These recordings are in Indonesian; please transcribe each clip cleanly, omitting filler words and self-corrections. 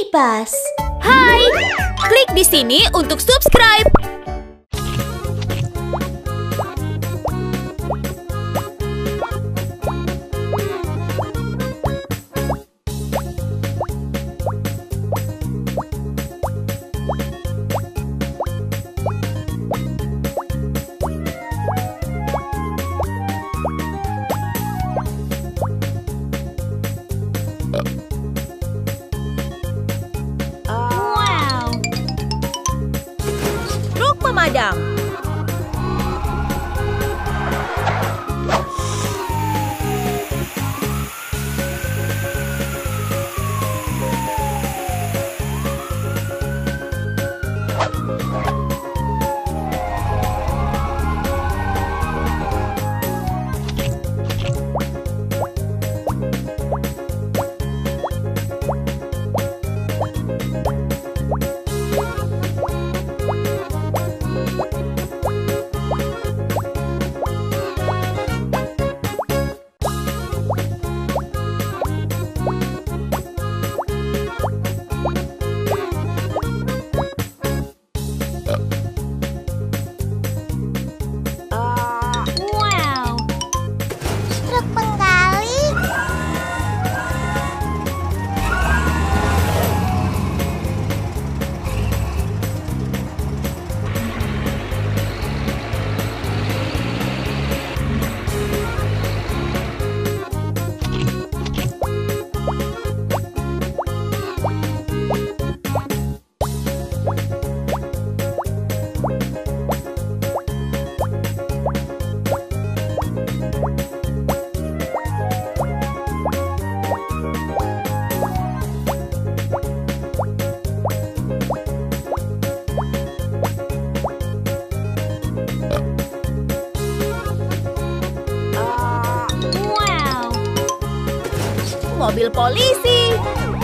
Kipas. Hai, klik di sini untuk subscribe. Truk pemadam. Truk penggali. Mobil polisi.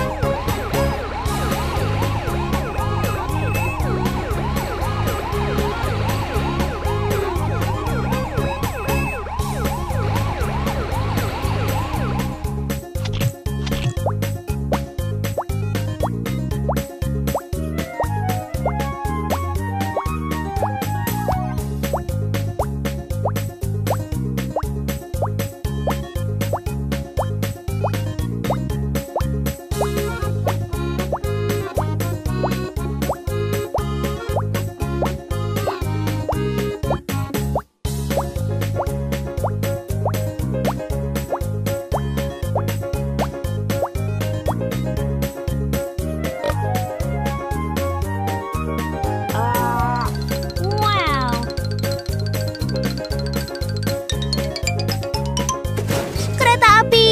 Kereta api.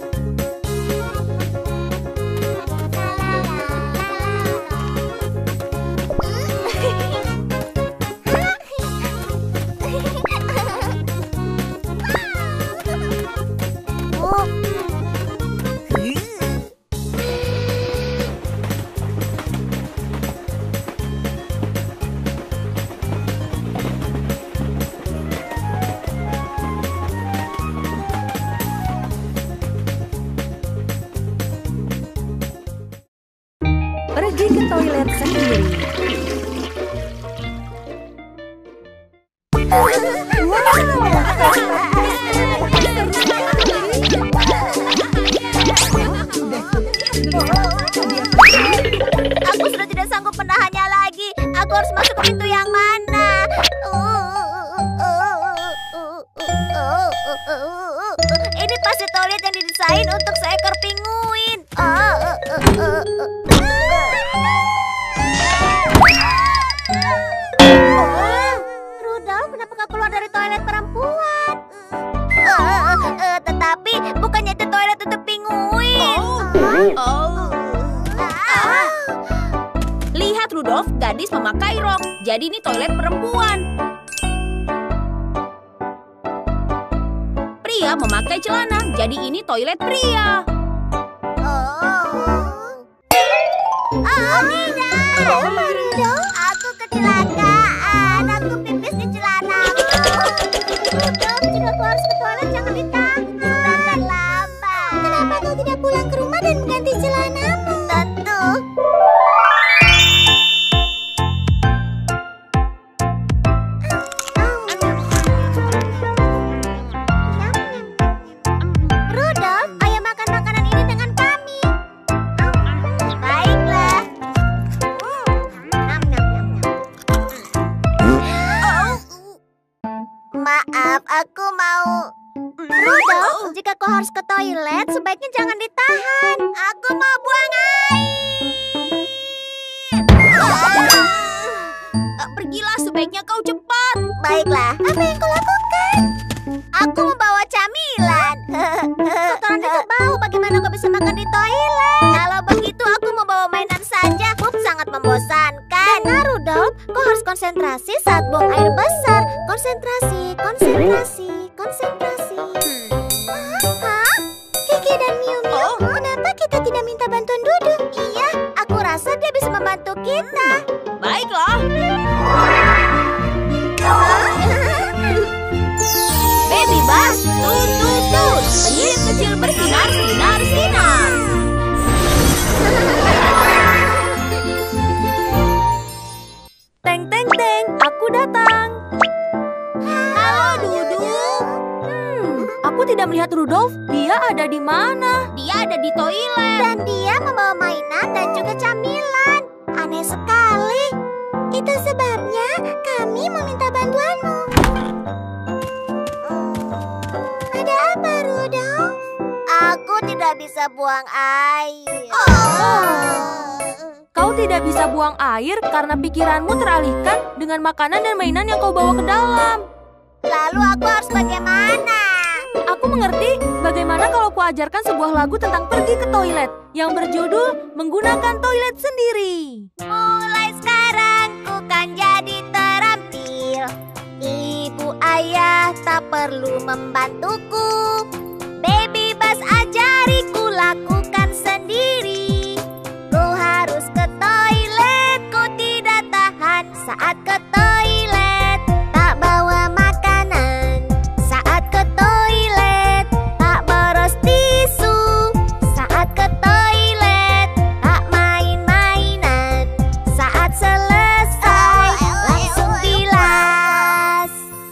Pergi ke toilet sendiri. Aku sudah tidak sanggup menahannya lagi. Aku harus masuk ke pintu yang mana? Ini pasti toilet yang didesain untuk seekor penguin. Rudolf, kenapa kau keluar dari toilet perempuan? Tetapi bukannya itu toilet untuk penguin. Lihat Rudolf, gadis memakai rok. Jadi ini toilet perempuan. Pria memakai celana. Jadi ini toilet pria. Tidak! Aku kecelakaan. Aku pipis di celanaku. Rudolf, jika kau harus ke toilet, jangan ditahan. Sudah terlambat. Kenapa kau tidak pulang ke rumah dan mengganti celanamu? Tentu. toilet sebaiknya jangan ditahan. Aku mau buang air. Pergilah, sebaiknya kau cepat. Baiklah, apa yang kau lakukan? Aku membawa camilan. Kotoran itu bau, bagaimana kau bisa makan di toilet? Kalau begitu aku membawa mainan saja. Pup sangat membosankan. Dengar Rudolf, kau harus konsentrasi saat buang air besar. Konsentrasi, konsentrasi, konsentrasi. Hah? Kiki dan Miu Miu, kenapa kita tidak minta bantuan Dudu? Iya, aku rasa dia bisa membantu kita. Baiklah. Baby Bus, tut tut tut. Penyihir kecil bersinar, sinar, sinar. Teng teng teng, aku datang. Halo Dudu. Aku tidak melihat Rudolf. Dia ada di mana? Dia ada di toilet. Dan dia membawa mainan dan juga camilan. Aneh sekali. Itu sebabnya kami meminta bantuanmu. Ada apa, Rudolf? Aku tidak bisa buang air. Kau tidak bisa buang air karena pikiranmu teralihkan dengan makanan dan mainan yang kau bawa ke dalam. Lalu aku harus bagaimana? Aku mengerti. Bagaimana kalau kuajarkan sebuah lagu tentang pergi ke toilet yang berjudul Menggunakan Toilet Sendiri. Mulai sekarang ku kan jadi terampil. Ibu ayah tak perlu membantuku. Baby Bus ajariku lakukan sendiri. Ku harus ke toilet, ku tidak tahan saat ke toilet. Tak bawa makanan saat ke toilet. Tak boros tisu saat ke toilet. Tak main-mainan saat selesai langsung bilas.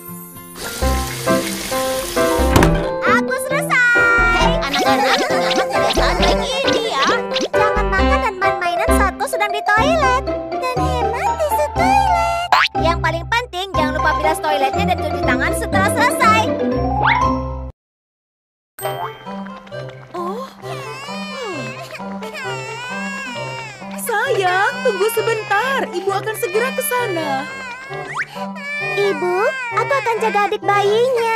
Aku selesai. Anak-anak, kenapa kebiasaan baik ini ya? Jangan makan dan main-mainan saat kau sedang di toilet. Dan hemat tisu toilet. Yang paling penting jangan lupa bilas toiletnya dan cuci tangan setelah selesai. Sayang, tunggu sebentar. Ibu akan segera ke sana. Ibu, aku akan jaga adik bayinya.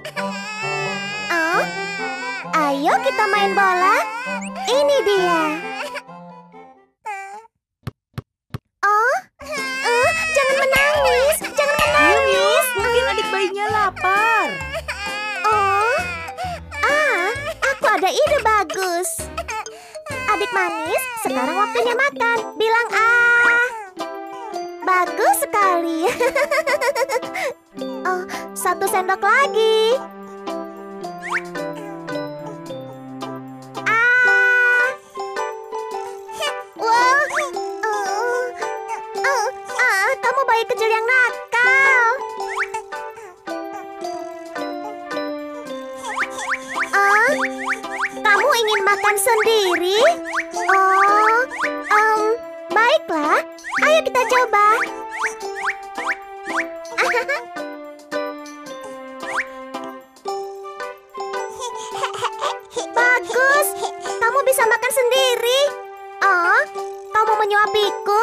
Oh, ayo kita main bola. Ini dia. Oh, jangan menangis, jangan menangis. Mungkin adik bayinya lapar. Oh, aku ada ide bagus. Adik manis, sekarang waktunya makan. Bilang bagus sekali. Oh, 1 sendok lagi. Wow. Kamu bayi kecil yang nakal. Kamu ingin makan sendiri? Baiklah. Ayo kita coba. Bagus. Kamu bisa makan sendiri. Oh, kamu menyuapiku?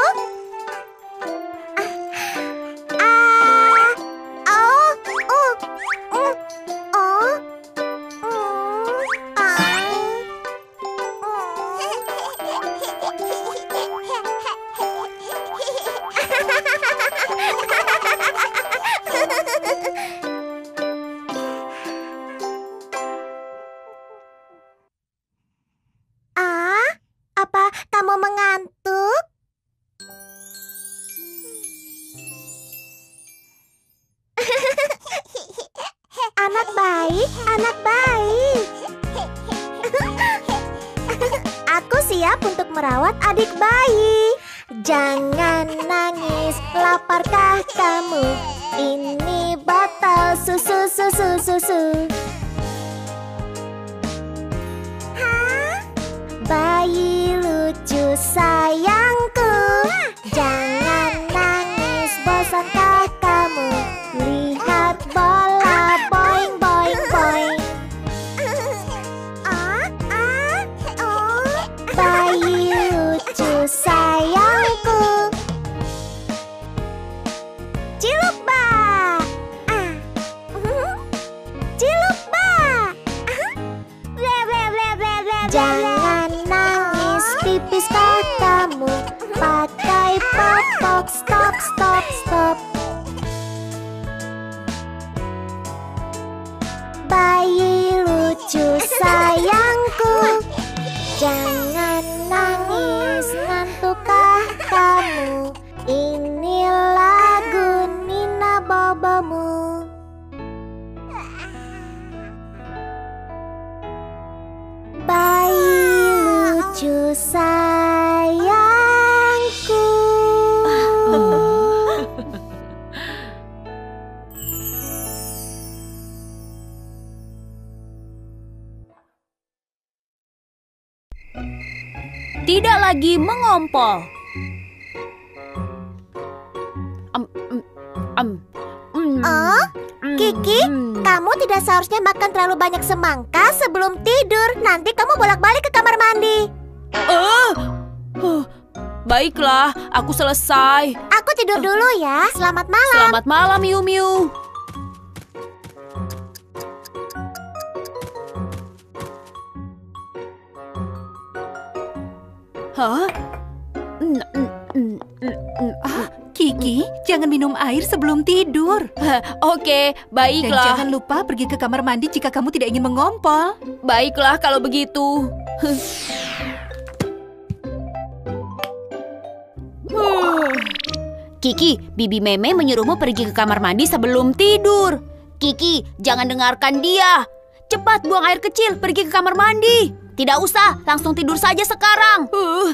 Apa kamu mengantuk? Anak baik, anak baik. Aku siap untuk merawat adik bayi. Jangan nangis, laparkah kamu? Ini botol susu, susu, susu. Bayi lucu sayangku, jangan nangis, bosankah kamu? Lihat bola boing boing boing. katamu. Pakai popok, stop, stop, stop. Bayi lucu sayangku, jangan nangis, ngantukkah kamu? Ini lagu Nina Bobomu. Bayi lucu sayangku. Tidak lagi mengompol. Kiki, kamu tidak seharusnya makan terlalu banyak semangka sebelum tidur. Nanti kamu bolak-balik ke kamar mandi. Baiklah, aku selesai. Aku tidur dulu ya. Selamat malam. Selamat malam, Miu Miu. Hah? Kiki, jangan minum air sebelum tidur. Oke, Dan baiklah. jangan lupa pergi ke kamar mandi jika kamu tidak ingin mengompol. Baiklah kalau begitu. Kiki, Bibi Meme menyuruhmu pergi ke kamar mandi sebelum tidur. Kiki, jangan dengarkan dia. Cepat buang air kecil, pergi ke kamar mandi. Tidak usah, langsung tidur saja sekarang.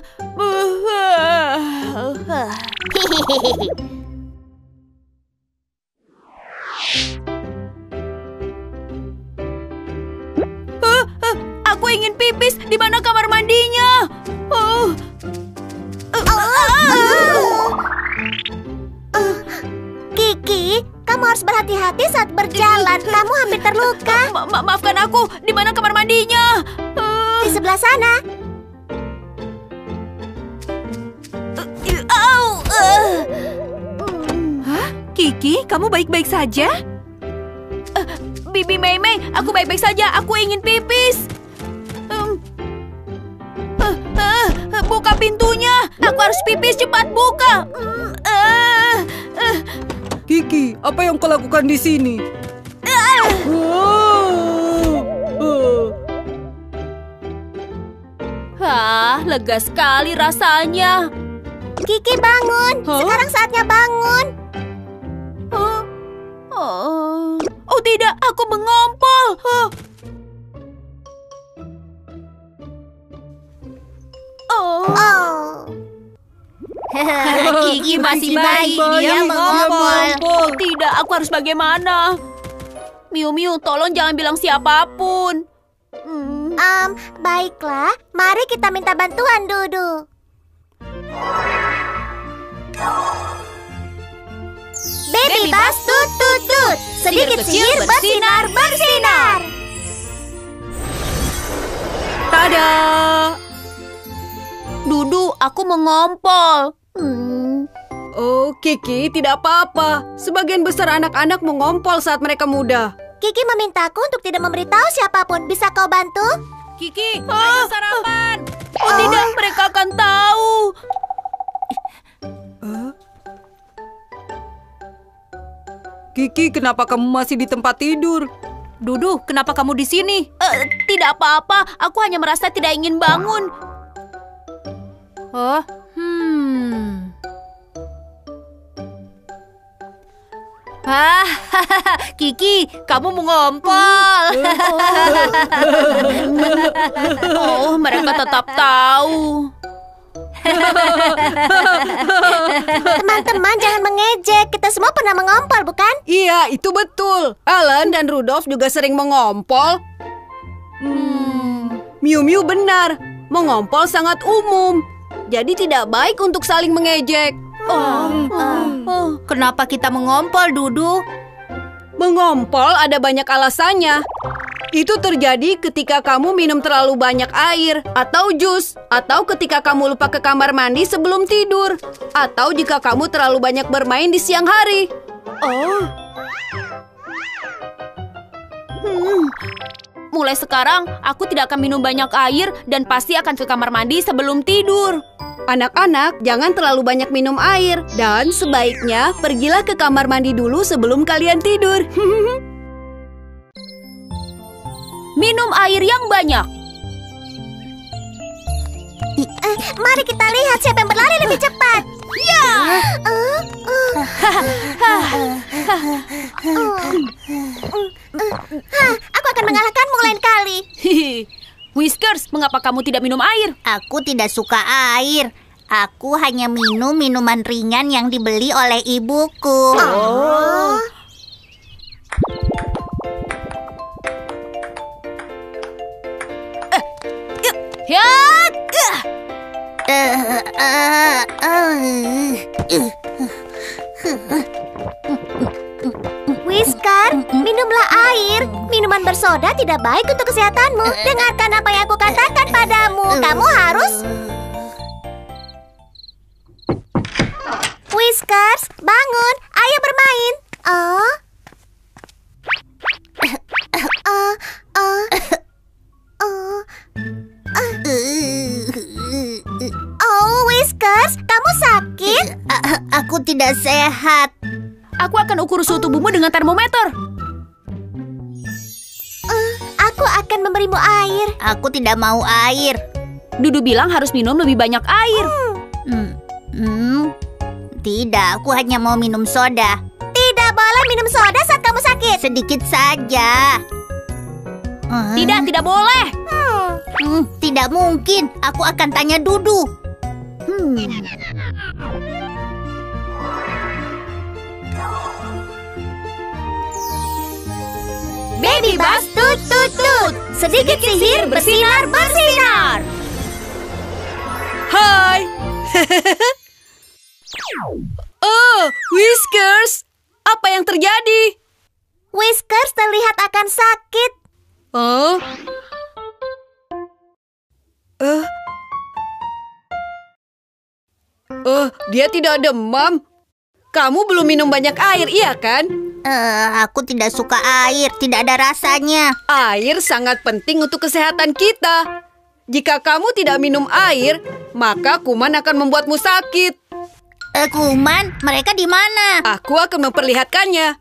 Aku ingin pipis. Di mana kamar mandinya? Kiki, kamu harus berhati-hati saat berjalan. Kamu hampir terluka. Maafkan aku. Di mana kamar mandinya? Di sebelah sana. Hah? Kiki, kamu baik-baik saja? Bibi Meme, aku baik-baik saja. Aku ingin pipis. Buka pintunya. Aku harus pipis, cepat buka. Kiki, apa yang kau lakukan di sini? Lega sekali rasanya. Kiki bangun. Sekarang saatnya bangun. Oh tidak, aku mengompol. Oh. Kiki masih bayi, dia mengompol. Tidak, aku harus bagaimana? Miu Miu, tolong jangan bilang siapapun. Baiklah. Mari kita minta bantuan, Dudu. Baby Bus tut tut tut. Sedikit sihir bersinar bersinar. Tada! Dudu, aku mengompol. Oh, Kiki, tidak apa-apa. Sebagian besar anak-anak mengompol saat mereka muda. Kiki memintaku untuk tidak memberitahu siapapun. Bisa kau bantu? Kiki, ayo sarapan. Oh tidak, mereka akan tahu. Kiki, kenapa kamu masih di tempat tidur? Dudu, kenapa kamu di sini? Tidak apa-apa, aku hanya merasa tidak ingin bangun. Oh, Kiki, kamu mengompol. Oh, mereka tetap tahu. Teman-teman jangan mengejek. Kita semua pernah mengompol, bukan? Iya, itu betul. Alan dan Rudolf juga sering mengompol. Miu Miu benar. Mengompol sangat umum. Jadi tidak baik untuk saling mengejek. Kenapa kita mengompol, Dudu? Mengompol ada banyak alasannya. Itu terjadi ketika kamu minum terlalu banyak air atau jus, atau ketika kamu lupa ke kamar mandi sebelum tidur, atau jika kamu terlalu banyak bermain di siang hari. Mulai sekarang, aku tidak akan minum banyak air dan pasti akan ke kamar mandi sebelum tidur. Anak-anak, jangan terlalu banyak minum air. Dan sebaiknya pergilah ke kamar mandi dulu sebelum kalian tidur. Minum air yang banyak. Mari kita lihat siapa yang berlari lebih cepat. Ya! Aku akan mengalahkanmu lain kali. Whiskers, mengapa kamu tidak minum air? Aku tidak suka air. Aku hanya minum minuman ringan yang dibeli oleh ibuku. Hiat! Whisker, minumlah air. Minuman bersoda tidak baik untuk kesehatanmu. Dengarkan apa yang aku katakan padamu. Kamu harus... Whiskers, bangun. Ayo bermain. Oh, Whiskers, kamu sakit? Aku tidak sehat. Aku akan ukur suhu tubuhmu dengan termometer. Aku akan memberimu air. Aku tidak mau air. Dudu bilang harus minum lebih banyak air. Tidak, aku hanya mau minum soda. Tidak boleh minum soda saat kamu sakit. Sedikit saja. Tidak boleh. Tidak mungkin. Aku akan tanya Dudu. Baby Bus tut tut tut. Sedikit sihir bersinar bersinar. Hai. Oh, Whiskers. Apa yang terjadi? Whiskers terlihat akan sakit. Dia tidak demam. Kamu belum minum banyak air, iya kan? Aku tidak suka air, tidak ada rasanya. Air sangat penting untuk kesehatan kita. Jika kamu tidak minum air, maka kuman akan membuatmu sakit. Kuman, mereka di mana? Aku akan memperlihatkannya.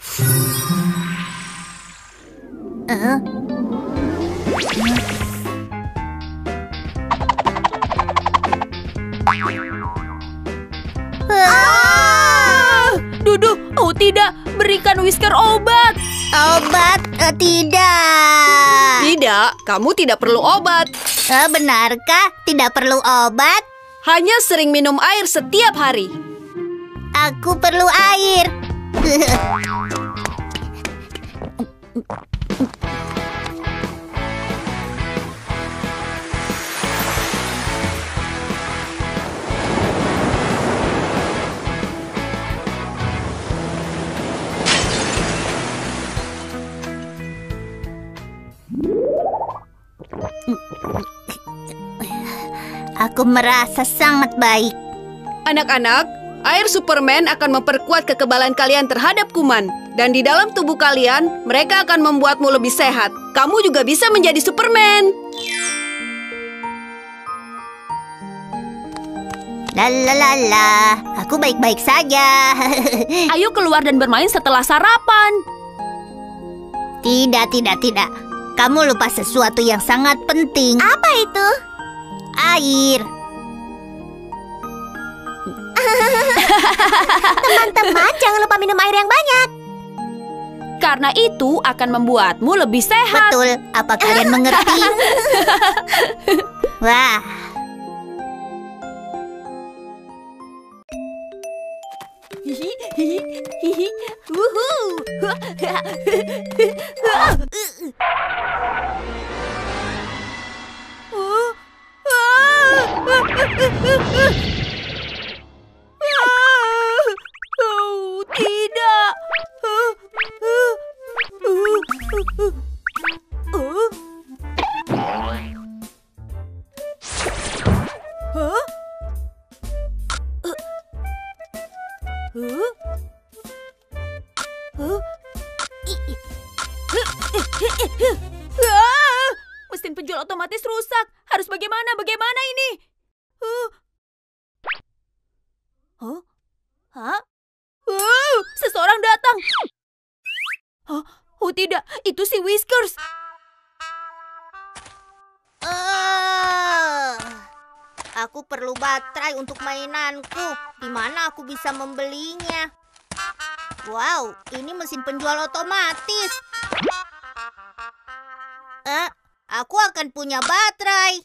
Dudu, oh tidak, berikan Whisker obat. Obat? Tidak. Tidak, kamu tidak perlu obat. Benarkah tidak perlu obat? Hanya sering minum air setiap hari. Aku perlu air. Aku merasa sangat baik. Anak-anak, air Superman akan memperkuat kekebalan kalian terhadap kuman. Dan di dalam tubuh kalian, mereka akan membuatmu lebih sehat. Kamu juga bisa menjadi Superman. Lalalala, aku baik-baik saja. Ayo keluar dan bermain setelah sarapan. Tidak. Kamu lupa sesuatu yang sangat penting. Apa itu? Air. Teman-teman, jangan lupa minum air yang banyak. Karena itu akan membuatmu lebih sehat. Betul, apa kalian mengerti? Wah. Oh, tidak. otomatis rusak. Harus bagaimana? Bagaimana ini? Hah? Seseorang datang. Oh tidak, itu si Whiskers. Aku perlu baterai untuk mainanku. Di mana aku bisa membelinya? Wow, ini mesin penjual otomatis. Aku akan punya baterai.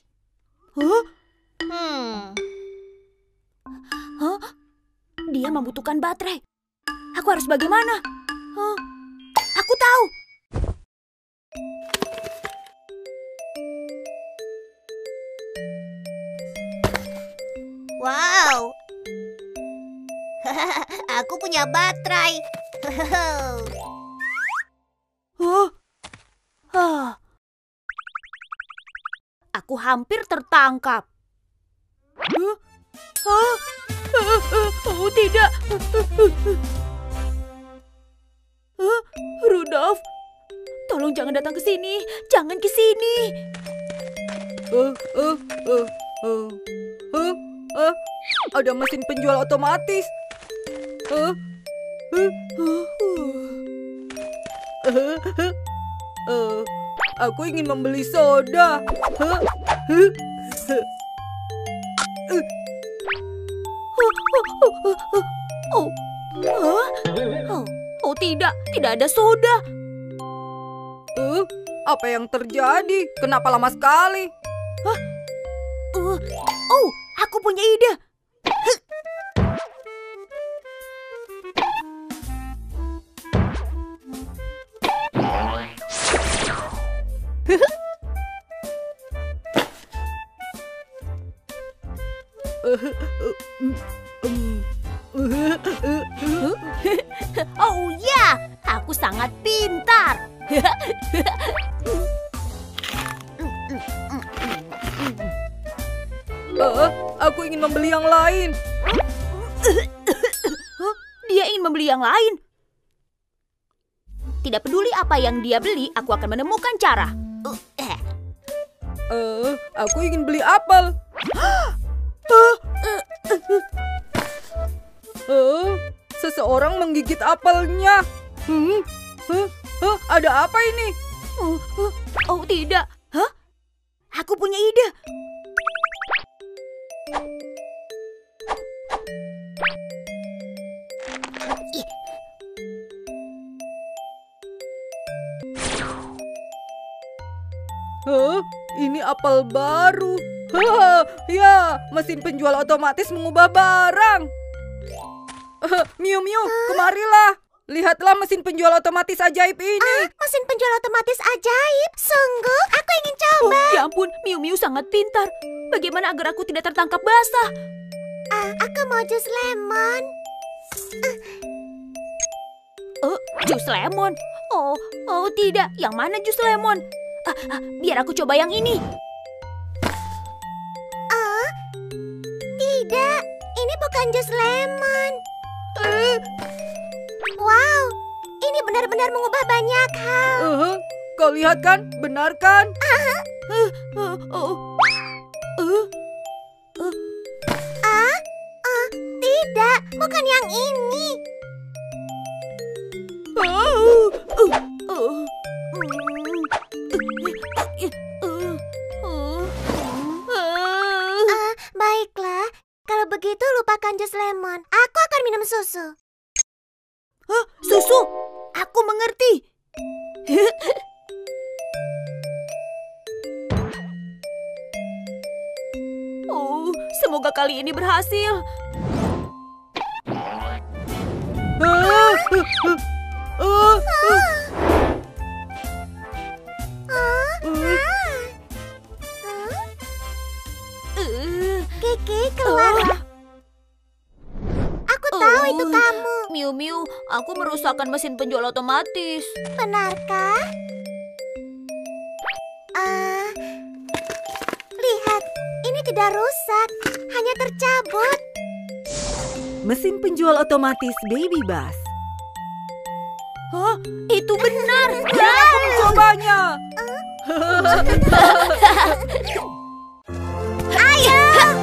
Dia membutuhkan baterai. Aku harus bagaimana? Aku tahu. Wow. Aku punya baterai. Aku hampir tertangkap. Oh tidak. Rudolf, tolong jangan datang ke sini. Jangan ke sini. Ada mesin penjual otomatis. Aku ingin membeli soda. Oh tidak, tidak ada soda. Apa yang terjadi? Kenapa lama sekali? Oh, aku punya ide. Oh ya, aku sangat pintar. Aku ingin membeli yang lain. Dia ingin membeli yang lain. Tidak peduli apa yang dia beli, aku akan menemukan cara. Aku ingin beli apel. Seseorang menggigit apelnya. Ada apa ini? Oh tidak. Hah? Aku punya ide. Ini apel baru. Ya, mesin penjual otomatis mengubah barang. Miu Miu, kemarilah. Lihatlah mesin penjual otomatis ajaib ini. Mesin penjual otomatis ajaib? Sungguh, aku ingin coba. Ya ampun, Miu Miu sangat pintar. Bagaimana agar aku tidak tertangkap basah? Aku mau jus lemon. Jus lemon? Oh tidak. Yang mana jus lemon? Biar aku coba yang ini. Tidak, ini bukan jus lemon. Wow, ini benar-benar mengubah banyak hal. Kau lihat kan? Benar kan? Tidak, bukan yang ini. Baiklah, kalau begitu lupakan jus lemon. Aku akan minum susu. Susu? Aku mengerti. Semoga kali ini berhasil. Kiki, keluarlah. Aku tahu itu kamu. Miu Miu, aku merusakkan mesin penjual otomatis. Benarkah? Lihat, ini tidak rusak, hanya tercabut. Mesin penjual otomatis Baby Bus. Hah? Itu benar. Jangan aku mencobanya. Ayo.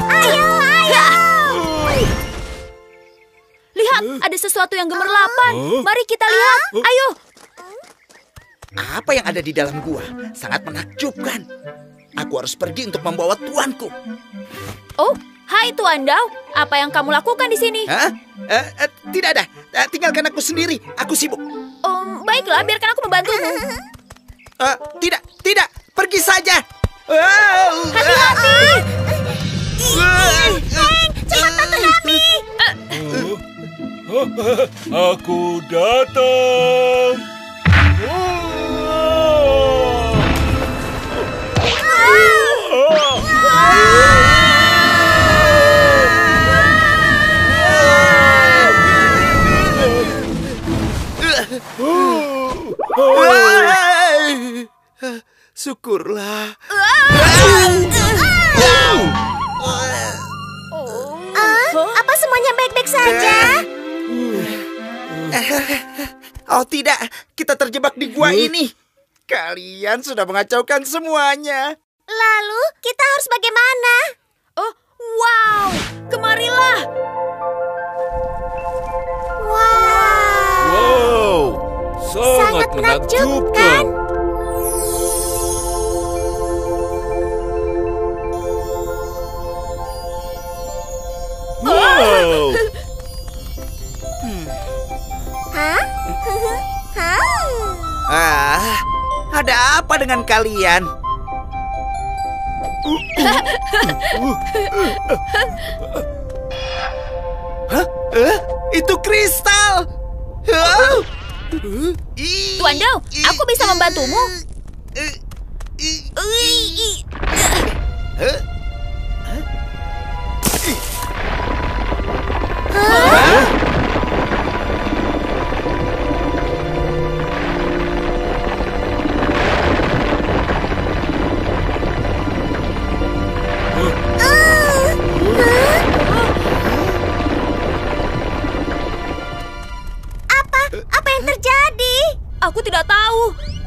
Lihat, ada sesuatu yang gemerlapan. Mari kita lihat. Ayo. Apa yang ada di dalam gua sangat menakjubkan. Aku harus pergi untuk membawa tuanku. Oh, hai Tuan Dao. Apa yang kamu lakukan di sini? Hah? Tidak ada. Tinggalkan aku sendiri. Aku sibuk. Baiklah, biarkan aku membantumu. Tidak. Pergi saja. Hati-hati. Cepat bantu kami. Aku datang. Syukurlah. Apa semuanya baik-baik saja? Oh tidak, kita terjebak di gua ini. Kalian sudah mengacaukan semuanya. Lalu kita harus bagaimana? Oh, wow. Kemarilah. Wow, sangat menakjubkan. Wow. Hah? Ada apa dengan kalian? Hah? Itu kristal. Tuan Dao, aku bisa membantumu. Apa yang terjadi? Aku tidak tahu.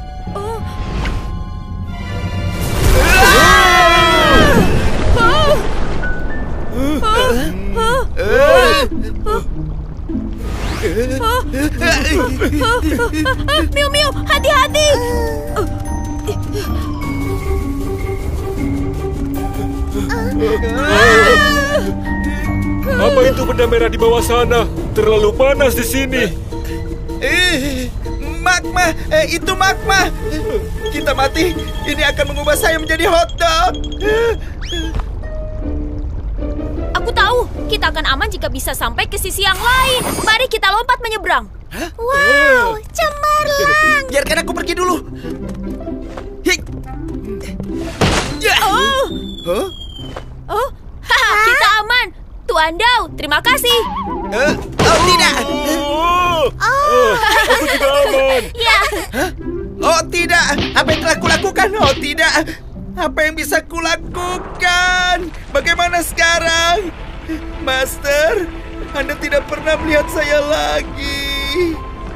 Miu, hati-hati. Apa itu benda merah di bawah sana? Terlalu panas di sini. Magma, itu magma. Kita mati, ini akan mengubah saya menjadi hotdog. Aku tahu, kita akan aman jika bisa sampai ke sisi yang lain. Mari kita lompat menyeberang. Wow, cemerlang. Biarkan aku pergi dulu. Hik. Kita aman. Tuan Dao, terima kasih. Tidak. Aku juga aman. Ya, Oh tidak, apa yang telah kulakukan? Oh tidak, apa yang bisa kulakukan? Bagaimana sekarang? Master, Anda tidak pernah melihat saya lagi.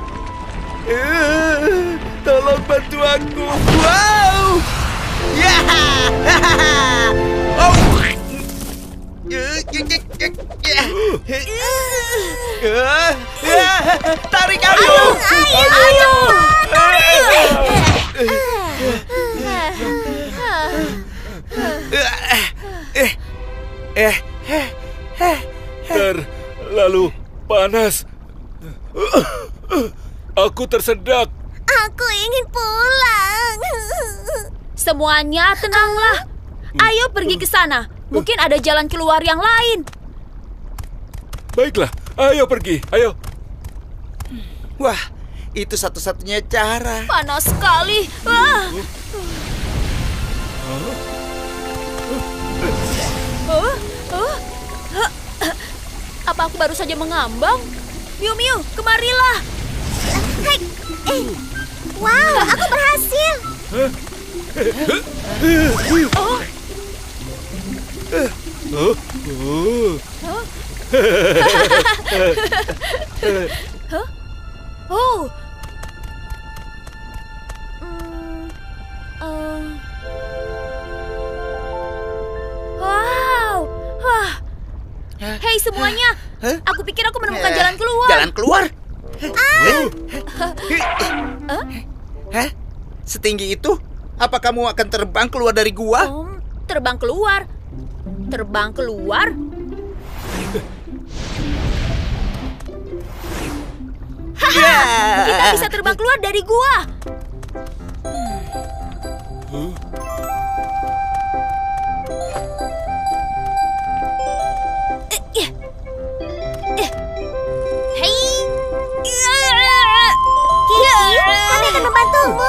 Tolong bantu aku. Wow. Ya. Oh. Tarik aku. Ayo. Terlalu panas. Aku tersedak. Aku ingin pulang. semuanya tenanglah. Ayo pergi ke sana. Mungkin ada jalan keluar yang lain. Baiklah, ayo pergi, ayo. Wah, itu satu-satunya cara. Panas sekali. Wah. Apa aku baru saja mengambang? Miu Miu, kemarilah. Hai. Wow, aku berhasil. Oh, Hei semuanya, aku pikir aku menemukan jalan keluar. Jalan keluar? Hah? Setinggi itu? Apa kamu akan terbang keluar dari gua? Terbang keluar? Terbang keluar? Haha, kita bisa terbang keluar dari gua. Kiki, kami akan membantumu.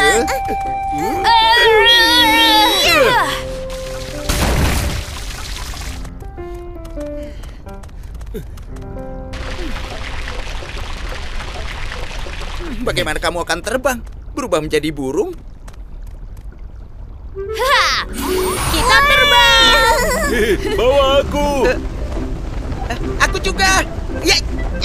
Bagaimana kamu akan terbang? Berubah menjadi burung? Kita terbang. Bawa aku. Aku juga. Ya.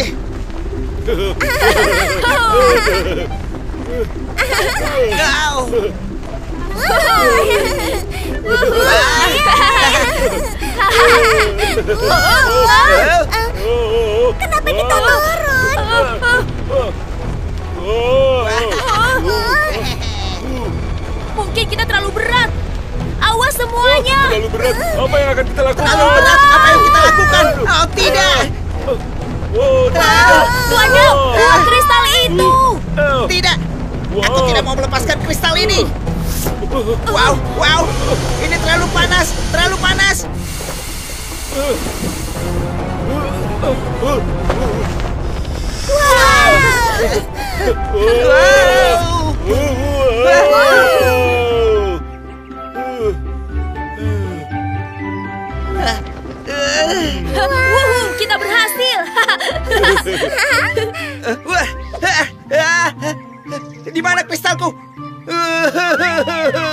Kenapa kita turun? Mungkin kita terlalu berat. Awas semuanya. Terlalu berat. Apa yang akan kita lakukan? Terlalu berat. Apa yang kita lakukan? Oh, tidak. Wadaw, kristal itu. Tidak. Aku tidak mau melepaskan kristal ini. Wow. Ini terlalu panas. Terlalu panas. Kita berhasil. Di mana kristalku?